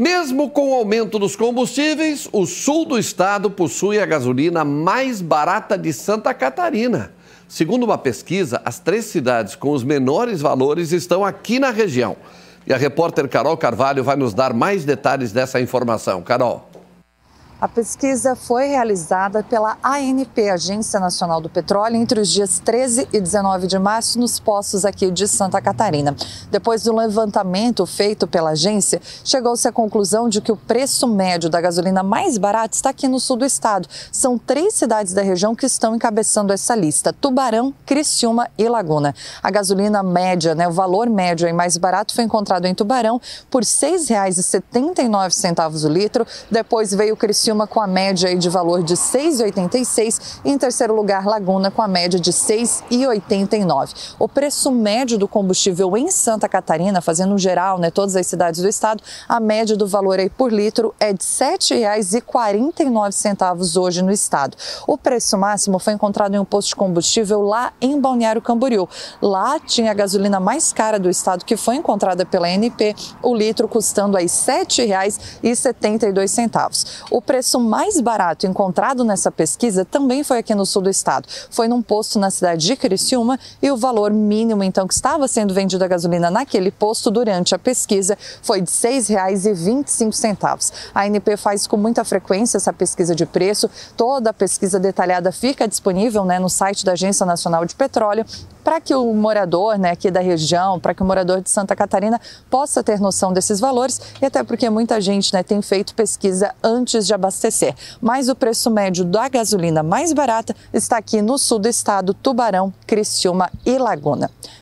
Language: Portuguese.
Mesmo com o aumento dos combustíveis, o sul do estado possui a gasolina mais barata de Santa Catarina. Segundo uma pesquisa, as 3 cidades com os menores valores estão aqui na região. E a repórter Carol Carvalho vai nos dar mais detalhes dessa informação. Carol. A pesquisa foi realizada pela ANP, Agência Nacional do Petróleo, entre os dias 13 e 19 de março, nos postos aqui de Santa Catarina. Depois do levantamento feito pela agência, chegou-se à conclusão de que o preço médio da gasolina mais barata está aqui no sul do estado. São 3 cidades da região que estão encabeçando essa lista: Tubarão, Criciúma e Laguna. A gasolina média, o valor médio aí mais barato, foi encontrado em Tubarão por R$ 6,79 o litro. Depois veio Criciúma com a média aí de valor de R$ 6,86 e em terceiro lugar Laguna com a média de R$ 6,89. O preço médio do combustível em Santa Catarina, fazendo um geral, todas as cidades do estado, a média do valor aí por litro é de R$ 7,49 hoje no estado. O preço máximo foi encontrado em um posto de combustível lá em Balneário Camboriú. Lá tinha a gasolina mais cara do estado, que foi encontrada pela ANP, o litro custando aí R$ 7,72. O preço mais barato encontrado nessa pesquisa também foi aqui no sul do estado. Foi num posto na cidade de Criciúma e o valor mínimo, então, que estava sendo vendido a gasolina naquele posto durante a pesquisa foi de R$ 6,25. A ANP faz com muita frequência essa pesquisa de preço. Toda a pesquisa detalhada fica disponível, no site da Agência Nacional de Petróleo, para que o morador, aqui da região, para que o morador de Santa Catarina possa ter noção desses valores, e até porque muita gente, tem feito pesquisa antes de abastecer. Mas o preço médio da gasolina mais barata está aqui no sul do estado: Tubarão, Criciúma e Laguna.